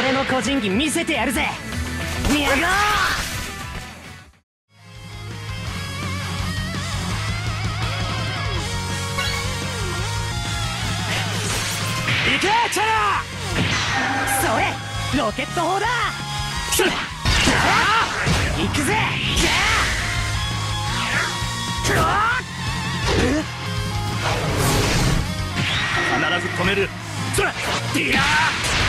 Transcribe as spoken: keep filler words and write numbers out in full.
俺の個人技見せてやるぜミヤゴー。行けチャラ。それロケット砲だ。行くぜ。必ず止める。そらディラー。